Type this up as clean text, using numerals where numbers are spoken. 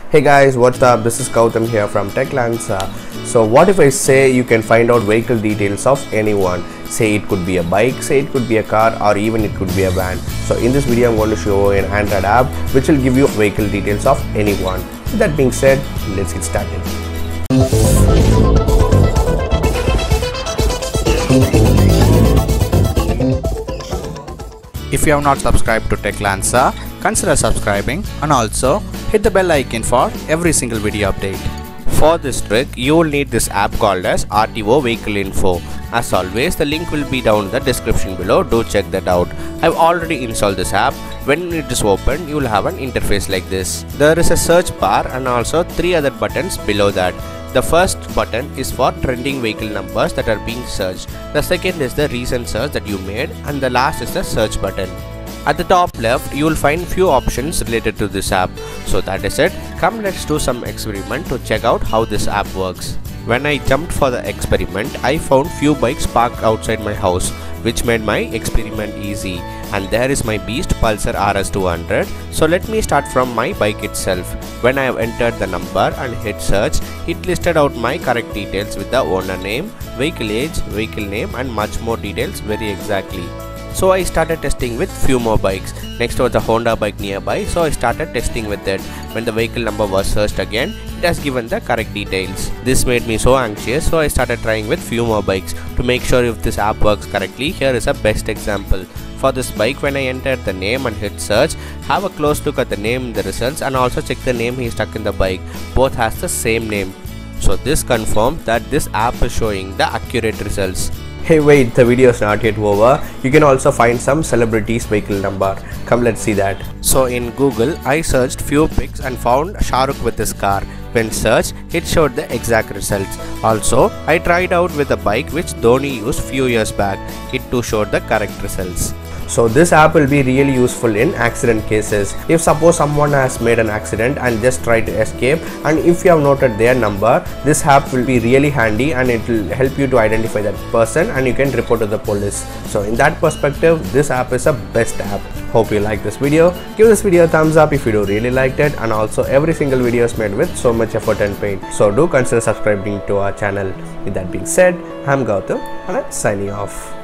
Hey guys, what's up? This is Gautam here from TechLancer. So what if I say you can find out vehicle details of anyone? Say it could be a bike, say it could be a car, or even it could be a van. So in this video I'm going to show an Android app which will give you vehicle details of anyone. With that being said, let's get started. If you have not subscribed to TechLancer, consider subscribing and also hit the bell icon for every single video update. For this trick, you will need this app called as RTO Vehicle Info. As always, the link will be down in the description below. Do check that out. I've already installed this app. When it is open, you will have an interface like this. There is a search bar and also 3 other buttons below that. The first button is for trending vehicle numbers that are being searched. The second is the recent search that you made, and the last is the search button. At the top left, you will find few options related to this app. So that is it. Come, let's do some experiment to check out how this app works. When I jumped for the experiment, I found few bikes parked outside my house, which made my experiment easy. And there is my beast Pulsar RS200. So let me start from my bike itself. When I have entered the number and hit search, it listed out my correct details with the owner name, vehicle age, vehicle name, and much more details very exactly. So I started testing with few more bikes. Next was a Honda bike nearby, so I started testing with it. When the vehicle number was searched again, it has given the correct details. This made me so anxious, so I started trying with few more bikes. To make sure if this app works correctly, here is a best example. For this bike, when I entered the name and hit search, have a close look at the name in the results and also check the name he stuck in the bike. Both has the same name. So this confirms that this app is showing the accurate results. Hey wait, the video is not yet over. You can also find some celebrities' vehicle number. Come, let's see that. So in Google, I searched few pics and found Shah Rukh with his car. When searched, it showed the exact results. Also, I tried out with a bike which Dhoni used few years back. It too showed the correct results. So this app will be really useful in accident cases. If suppose someone has made an accident and just try to escape, and if you have noted their number, this app will be really handy and it will help you to identify that person and you can report to the police. So in that perspective, this app is a best app. Hope you like this video. Give this video a thumbs up if you do really liked it, and also every single video is made with so much effort and pain. So do consider subscribing to our channel. With that being said, I'm Gautam and I'm signing off.